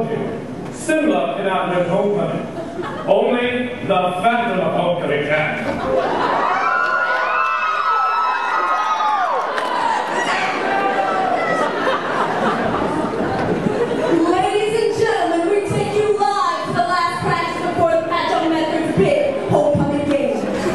told you, Simba can outlive homecoming. Only the Phantom of Homecoming can. Ladies and gentlemen, we take you live to the last practice before the Patchogue-Medford's big homecoming game.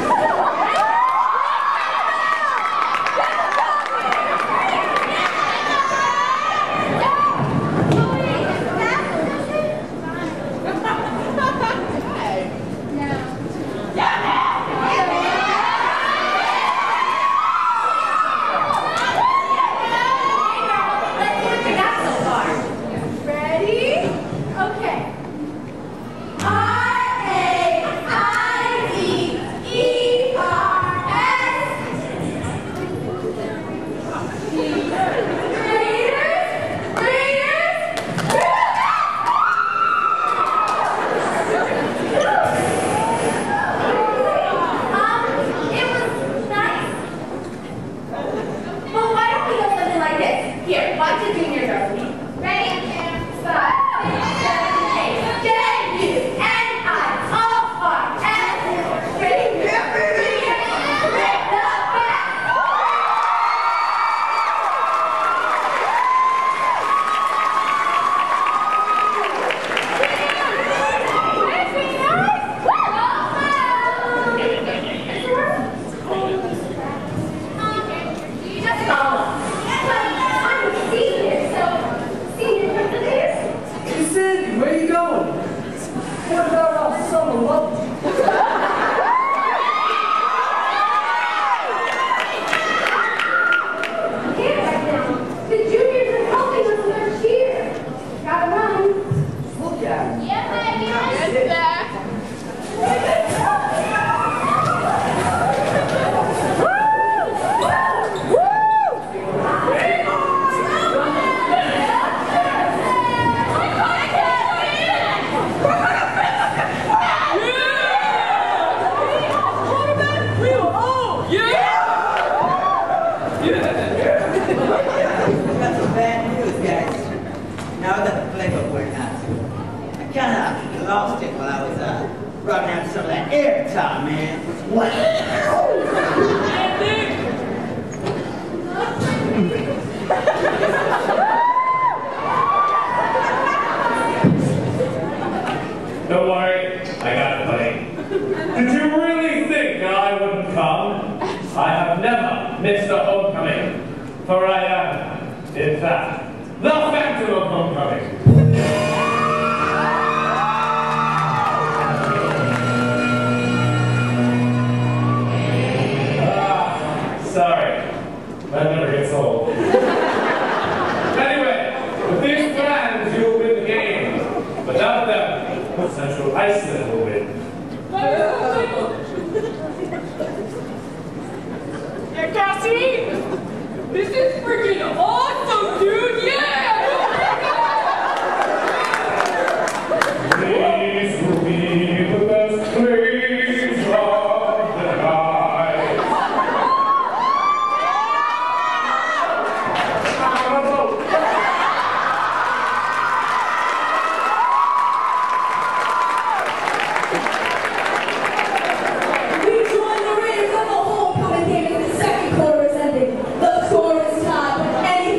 Here, watch the junior girls with me. Ready? 5, 6, 7, 8. J-U-N-I-O-R-S. Ready? Break the back. Just follow. Where you going? What about our summer love? The juniors are helping us with our cheer. Gotta run. Look at it. Yeah, baby. Got some bad news, guys. Now that the playbook went out, I kind of lost it while I was running out some of that airtime, man. Wow! Don't worry, I got it, buddy. Did you really think that I wouldn't come? I have never missed a homecoming, for I am, in fact, the Phantom of Homecoming. Sorry, that never gets old. Anyway, with these plans, you will win the game. Without them, Central Iceland will win. Yeah, Cassie! This is freaking awesome, dude! Yeah! These will be the best plays of the night. We join the Raiders of the homecoming game as the second quarter is ending. The score is tied, and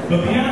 But the